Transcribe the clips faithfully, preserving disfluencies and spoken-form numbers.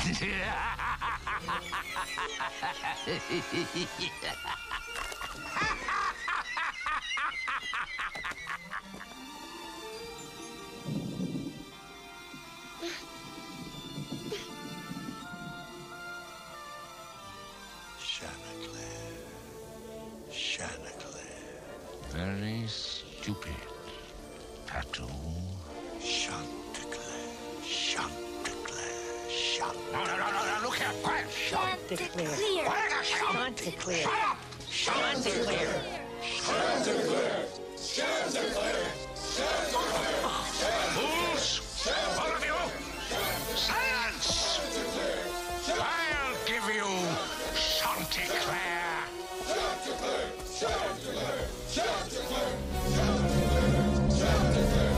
Chanticleer. Chanticleer. Very stupid, Patou. Chanticleer. Chanticleer. Chanticleer. No, no, no, no, no, look here, quiet. Chanticleer. Chanticleer. Shut up. Chanticleer. Chanticleer! Chanticleer! Chanticleer! Fools! All of you! Silence! I'll give you Chanticleer. Chanticleer! Chanticleer! Chanticleer! Chanticleer! Chanticleer!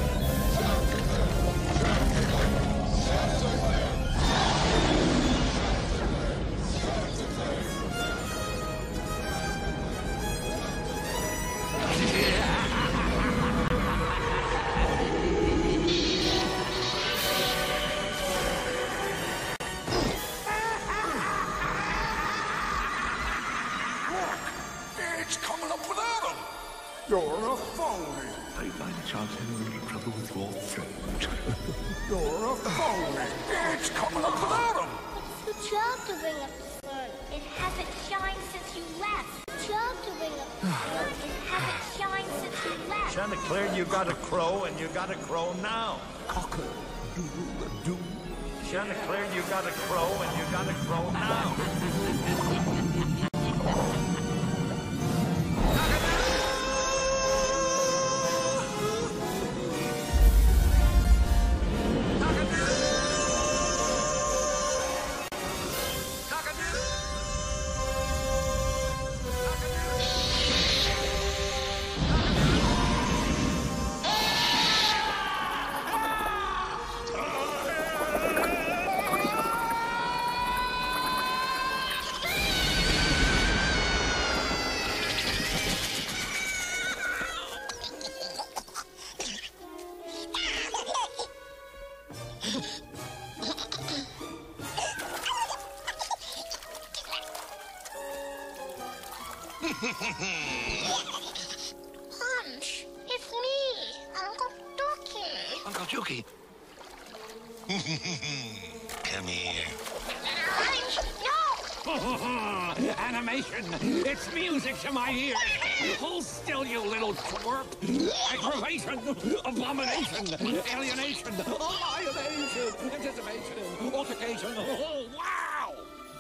It's coming up without him. You're a phony. Are you by any chance having a little trouble with your throat? You're a phony. It's coming up without him. It's the job to bring up the sun. It hasn't shined since you left. The job to bring up the sun. It hasn't shined since you left. Chanticleer, you gotta crow, and you gotta crow now. Cock-a-doodle-doo. Chanticleer, you gotta crow, and you gotta crow now. Punch, it's me, Uncle Dookie. Uncle Dookie. Come here. Punch, no! Animation! It's music to my ears! Hold still, you little twerp! Aggravation! Abomination! Alienation! Annihilation! Anticipation! Altercation! Oh, wow!